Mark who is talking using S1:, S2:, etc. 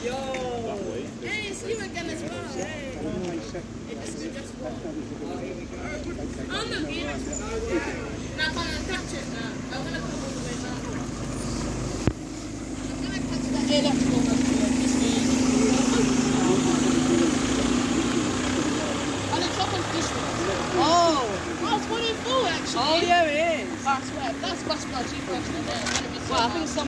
S1: Yo! Hey, it's you again as well. Hey! It's just one. I'm not being now I'm gonna catch it now. I'm gonna come all the way down. I'm gonna catch that electrical one. On the top of this one. Oh! Oh, 24 actually. Oh yeah, it is. I swear, that's much more cheaper than that. Well, I think some